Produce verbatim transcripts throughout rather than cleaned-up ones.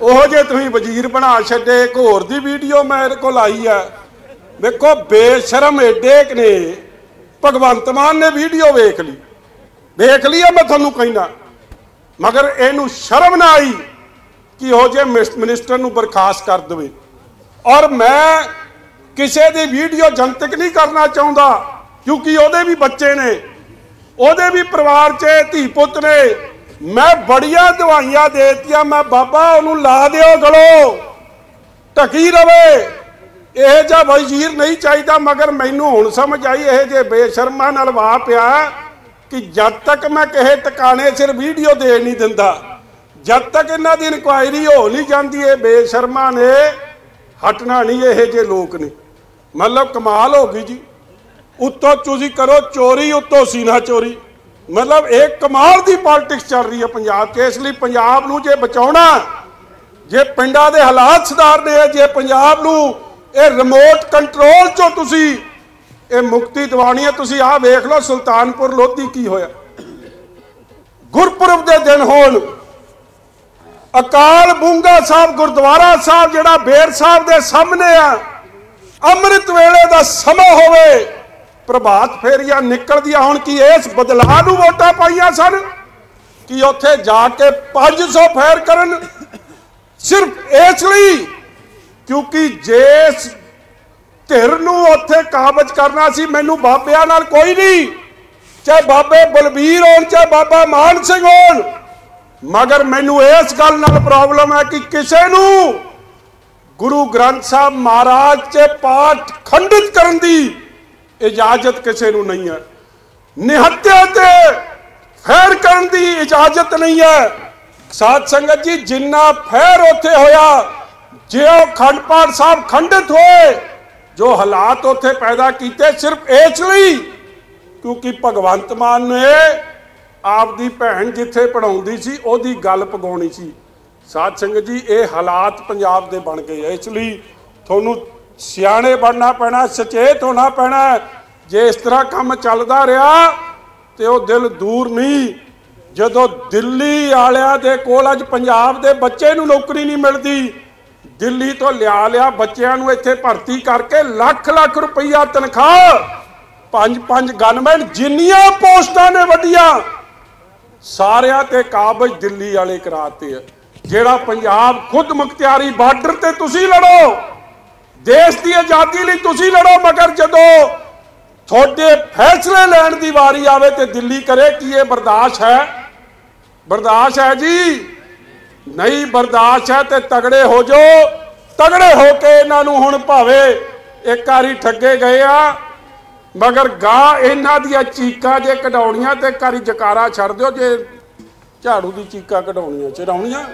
ਉਹ ਜੇ ਤੁਸੀਂ ਵਜ਼ੀਰ ਬਣਾ ਛੱਡੇ। ਇੱਕ ਹੋਰ ਦੀ ਵੀਡੀਓ ਮੇਰੇ ਕੋਲ ਆਈ ਹੈ, देखो बेशरम एडे ने भगवंत मान ने वीडियो वेख ली वेख ली है, मैं थोनू कहना, मगर इनू शर्म ना आई कि हो जे मिनिस्टर नू बर्खास्त कर दे। और मैं किसी दी वीडियो जनतक नहीं करना चाहता, क्योंकि ओदे भी बच्चे ने, ओदे भी परिवार च धी पुत ने। मैं बड़िया दवाइयां देतियां, मैं बाबा उन्होंने ला दिओ गलो ढकी रवे, यह जा वजीर नहीं चाहिए। मगर मैनू हुण समझ आई यह जे बेशर्मा नाल वाह पिया कि जब तक मैं किसी टिकाने सिर वीडियो दे नहीं दिंदा, जब तक इन्हां दी इंक्वायरी हो नहीं जाती है, बेशर्मा ने हटना नहीं। यह जे लोग ने मतलब कमाल हो गई जी। उत्तों तुसीं करो चोरी, उत्तों सीना चोरी, मतलब एक कमाल की पॉलिटिक्स चल रही है पंजाब के। इसलिए पंजाब नूं जे बचाउणा, जे पिंडां दे हालात सुधारने, जे पंजाब नूं ये रिमोट कंट्रोल चो तुसी ये मुक्ति दिवानी है। तुसी आ वेख लो सुल्तानपुर लोधी की होया, गुरपुरब दे दिन होण अकाल बूंगा साहब गुरुद्वारा साहब जिहड़ा बेर साहब दे सामने आ, अमृत वेले दा समा होवे, प्रभात फेरियां निकलदियां होण कि इस बदलाव नूं वोटां पाईयां सन कि उत्थे जाके पांच सौ फैर करन, सिर्फ इसलिए क्योंकि जिस धिर नूं उत्थे काबज करना सी, मैनू बाबियां नाल कोई नहीं, चाहे बाबे बलबीर होण चाहे बाबा मान सिंह होण, मगर मैनू इस गल नाल प्रॉब्लम है कि किसी नूं गुरु ग्रंथ साहब महाराज च पाठ खंडित करन दी इजाजत किसी नूं नहीं है, निहत्ते ते फैर करन दी इजाजत नहीं है। साध संगत जी, जिन्ना फैर उत्थे होया, जे अखंड पाठ साहब खंडित होए, जो हालात उत्थे पैदा किए सिर्फ इसलिए क्योंकि भगवंत मान ने आपदी भैन जिथे पढ़ाउंदी सी ओदी गल पगाउणी सी। साध संगत जी, ये हालात पंजाब दे बन गए, इसलिए थोनू सियाणे बनना पैना, सचेत होना पैना। जे इस तरह काम चलता रहा तो वह दिल दूर नहीं। जदों दिल्ली वालियां दे कोल अज पंजाब दे बच्चे नूं नौकरी नहीं मिलती, दिल्ली तो लिया लिया बच्चों नूं इत्थे भर्ती करके लाख लाख रुपया तनख्वाह, पांच पांच गनमैन, जिन्नियां पोस्टां ने वड्डियां सारियां ते काबज दिल्ली वाले कराते है। जिहड़ा पंजाब खुद मुख्तियारी बार्डर ते तुसीं लड़ो, देश की आज़ादी लई तुसीं लड़ो, मगर जदों थोड़े फैसले लैण दी वारी आवे ते दिल्ली करे कि ये बर्दाश्त है? बर्दाश्त है जी? नहीं बर्दाश्त है तो तगड़े हो जाओ। तगड़े होके इन्हों हुण भावे एक बारी ठगे गए आ, मगर गाह इन्हां दी चीकां जे कढाउणियां ते कारी जकारा छड़ दिओ, जे झाड़ू दी चीकां कढाउणियां चढ़ाउणियां।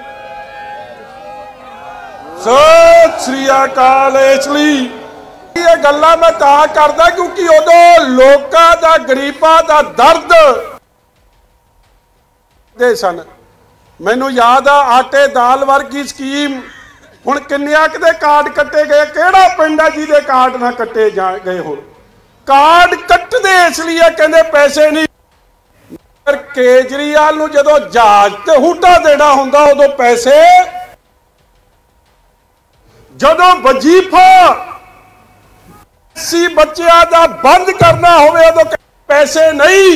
सत श्री अकाल। इसलिए ये गल्लां मैं तां करदा क्योंकि उदों लोकां दा गरीबां दा दर्द दे सन। मैनू याद आ आटे दाल वर्गी स्कीम, हुण किन्नियां किते कार्ड कट्टे गए, किहड़ा पिंड है जिहदे कार्ड ना कट्टे जा गए हो? कार्ड कट्टदे इसलिए कहंदे पैसे नहीं। पर केजरीवाल नूं जदों जहाज ते हूटा देना हुंदा उदों पैसे, जदों वजीफा सी बच्चियां दा बंद करना होवे उदों पैसे नहीं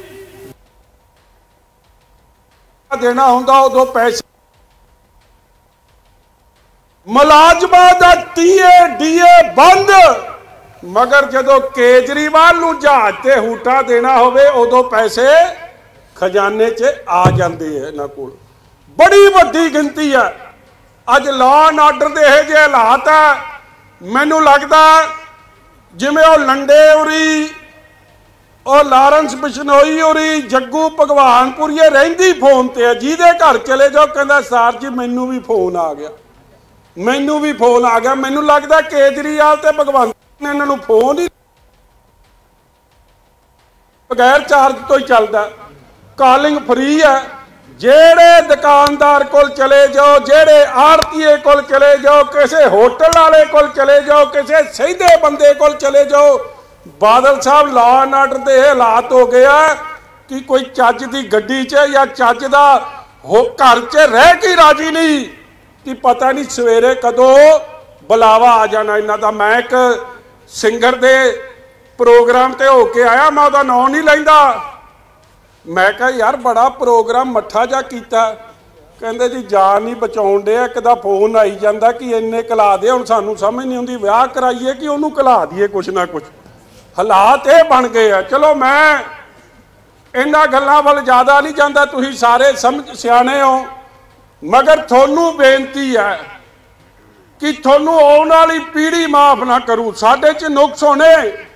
देना होंदा, उदों पैसे। मुलाजमां दा टीए डीए बंद, मगर जदों केजरीवाल नूं जहाज ते हूटा देना होवे उदों पैसे खजाने च आ जाते हैं। इन्हां कोल बड़ी वड्डी गिनती है। अज लॉ एंड आर्डर दे इहो जिहे हालात है, मैनूं लगदा जिवें ओह लंडे उरी और लारेंस बिशनोई उरी जग्गू भगवानपुरीए रहिंदी फोन ते है, जिहदे घर चले जाओ कहंदा सर जी मैनू भी फोन आ गया, मैनू भी फोन आ गया। मैनू लगदा केजरीवाल ते भगवंत ने इन्हां नूं फोन ही बगैर चार्ज तो ही चलदा, कॉलिंग फ्री है। जेड़े दुकानदार कोल चले जाओ, जेड़े आड़तीए कोल चले जाओ, किसी होटल वाले कोल चले जाओ, किसी सीधे बंदे कोल चले जाओ, बादल साहब लॉ एंड आर्डर के हालात हो गया कि कोई चज की गड्डी च या चज का हो घर च रह के राजी नहीं। कि पता नहीं सवेरे कदों बुलावा आ जाना इन्हां दा। मैं एक सिंगर दे प्रोग्राम ते होके आया, मैं उहदा नाम नहीं लैंदा। मैं कहा यार बड़ा प्रोग्राम मट्ठा जा कीता। कहंदे जी जान नहीं बचाउण दे, एक दा फोन आई जांदा कि इन्ने कला दे, हुण सानूं समझ नहीं आउंदी विआह कराइए कि उहनूं कला दईए। कुछ ना कुछ हालात ये बन गए आ। चलो मैं इन्हां गल्लां वल ज़्यादा नहीं जांदा, तुसीं सारे समझ सियाणे हो, मगर थोनू बेनती है कि थोनू आउण वाली पीढ़ी माफ ना करूँ। साडे च नुक्स होने,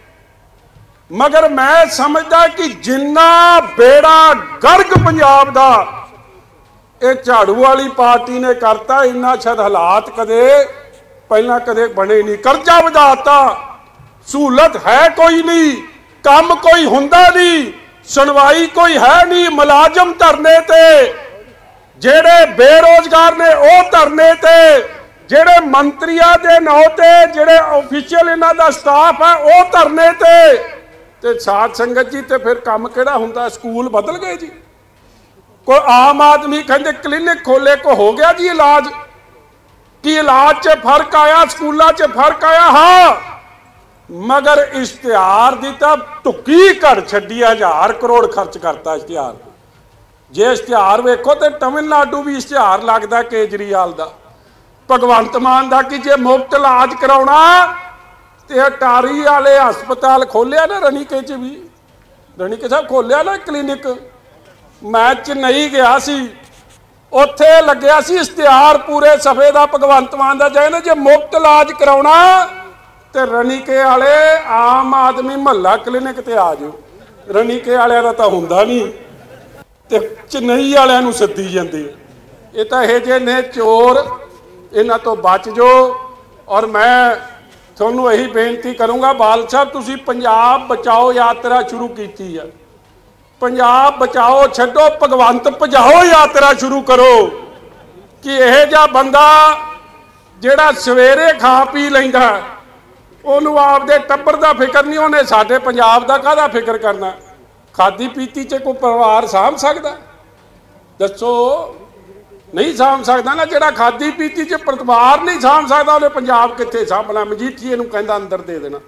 मगर मैं समझदा कि जिन्ना बेड़ा गर्ग पंजाब दा ये झाड़ू वाली पार्टी ने करता, इन्ना शायद हालात कदे पहला कदे बने नहीं। कर्जा वधाता, सहूलत है कोई नहीं, काम कोई हुंदा नहीं, सुनवाई कोई है नहीं। मुलाजम धरने ते, जेड़े बेरोजगार ने वो धरने ते, जेड़े मंत्रियों के नाम ते जेड़े ऑफिशियल इन्हां दा स्टाफ है वो धरने ते। ते साध संगत जी, ते फिर काम किहड़ा हुंदा? स्कूल बदल गए जी। कोई आम आदमी कहते क्लीनिक खोले को हो गया जी इलाज कि इलाज च फर्क आया, स्कूलों च फर्क आया। हाँ, मगर इश्तिहार दी तां टुक्की घड़ छड्डी, हजार करोड़ खर्च करता इश्तिहार। जे इश्तिहार वेखो तो तमिलनाडु भी इश्तिहार लगता केजरीवाल दा, भगवंत मान दा कि जे मुफ्त इलाज कराउणा ते अटारी वाले हस्पताल खोलिया ना, रनीके च भी रनीके साहब खोलिया ना क्लीनिक। मैं चेन्नई गया सी, उत्थे लग्या सी इश्तिहार पूरे सफे दा भगवंत मान दा, जाए ना जे मुफ्त इलाज कराउणा ते रनीके वाले आम आदमी महल्ला क्लीनिक ते आ जाओ। रनीके वालियां दा तां हुंदा नहीं ते चेन्नई वालियां नूं सद्दी जांदे। ये तां इहे जे ने चोर, इन्हां तो बच जो। और मैं तुहानूं यही बेनती करूँगा, बाल साहब तुसीं पंजाब बचाओ यात्रा शुरू कीती है, पंजाब बचाओ छड्डो भगवंत भजाओ यात्रा शुरू करो कि यह जा बंदा जिहड़ा सवेरे खा पी लैंदा उहनूं आपदे टब्बर दा फिक्र नहीं, उहने साडे पंजाब दा काहदा फिक्र करना? खादी पीती च कोई परिवार साਂਭ सकदा? दसो, नहीं साਂਭ सकदा ना। जिहड़ा खादी पीती च परिवार नहीं साਂਭ सकदा, उहने पंजाब कित्थे साਂभना? मजीठीए नूं कहंदा अंदर दे देना,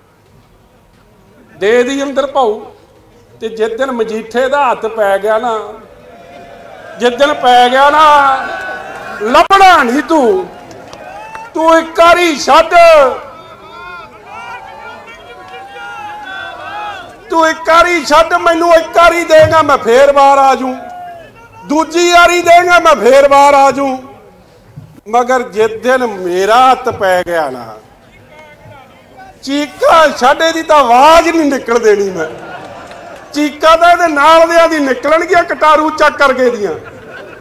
दे दी अंदर भाऊ। ते जिस दिन मजीठे का हथ पै गया ना, जिस दिन पै गया ना, लभना नहीं तू तू एक बारी छड्ड, तू एक बारी छड्ड, मैनू एक बारी देगा मैं फिर बाहर आ जूं, दूजी बारी देगा मैं फिर बाहर आ जूं। मगर जिस दिन मेरा हथ पै गया ना, चीका छड्डे दी तां आवाज नहीं निकल देनी। मैं चीका तो नाल दी निकलन गया कटारू चक करके दियां।